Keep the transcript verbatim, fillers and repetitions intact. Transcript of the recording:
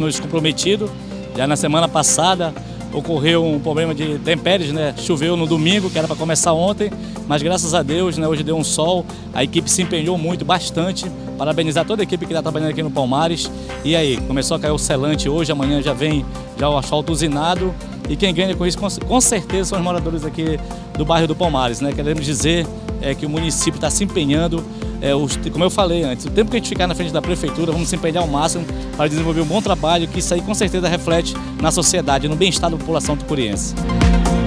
nos comprometidos. Já na semana passada ocorreu um problema de intempéries, né? Choveu no domingo, que era para começar ontem, mas graças a Deus, né, hoje deu um sol, a equipe se empenhou muito, bastante. Parabenizar toda a equipe que está trabalhando aqui no Palmares. E aí, começou a cair o selante hoje, amanhã já vem já o asfalto usinado. E quem ganha com isso, com certeza, são os moradores aqui do bairro do Palmares, né? Queremos dizer é, que o município está se empenhando, é, os, como eu falei antes, o tempo que a gente ficar na frente da prefeitura, vamos se empenhar ao máximo para desenvolver um bom trabalho, que isso aí com certeza reflete na sociedade, no bem-estar da população tucuriense.